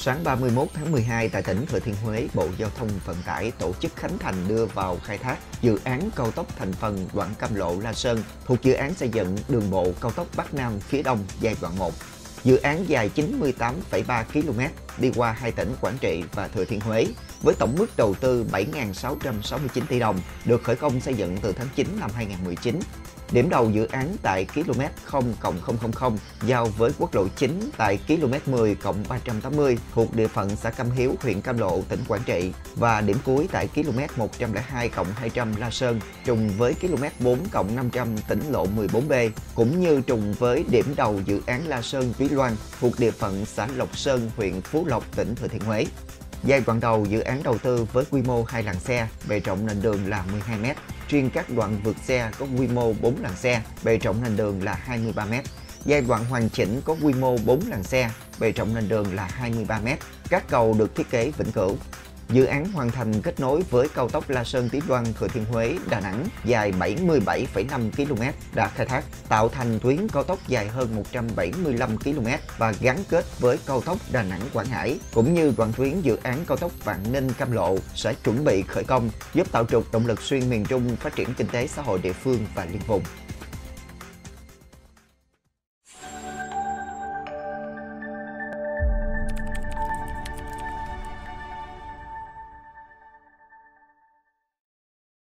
Sáng 31 tháng 12 tại tỉnh Thừa Thiên Huế, Bộ Giao thông Vận tải tổ chức khánh thành đưa vào khai thác dự án cao tốc thành phần đoạn Cam Lộ - La Sơn thuộc dự án xây dựng đường bộ cao tốc Bắc Nam phía Đông giai đoạn 1. Dự án dài 98,3 km đi qua hai tỉnh Quảng Trị và Thừa Thiên Huế với tổng mức đầu tư 7.669 tỷ đồng, được khởi công xây dựng từ tháng 9 năm 2019. Điểm đầu dự án tại km 0,000 giao với quốc lộ 9 tại km 10+380 thuộc địa phận xã Cam Hiếu, huyện Cam Lộ, tỉnh Quảng Trị và điểm cuối tại km 102+200 La Sơn trùng với km 4+500 tỉnh lộ 14B, cũng như trùng với điểm đầu dự án La Sơn - Túy Loan thuộc địa phận xã Lộc Sơn, huyện Phú Lộc, tỉnh Thừa Thiên Huế. Giai đoạn đầu dự án đầu tư với quy mô 2 làn xe, bề rộng nền đường là 12 m. Riêng các đoạn vượt xe có quy mô 4 làn xe, bề rộng nền đường là 23 m. Giai đoạn hoàn chỉnh có quy mô 4 làn xe, bề rộng nền đường là 23 m. Các cầu được thiết kế vĩnh cửu. Dự án hoàn thành kết nối với cao tốc La Sơn - Túy Loan - Thừa Thiên Huế - Đà Nẵng dài 77,5 km đã khai thác, tạo thành tuyến cao tốc dài hơn 175 km và gắn kết với cao tốc Đà Nẵng - Quảng Ngãi, cũng như đoạn tuyến dự án cao tốc Vạn Ninh - Cam Lộ sẽ chuẩn bị khởi công, giúp tạo trục động lực xuyên miền Trung, phát triển kinh tế xã hội địa phương và liên vùng.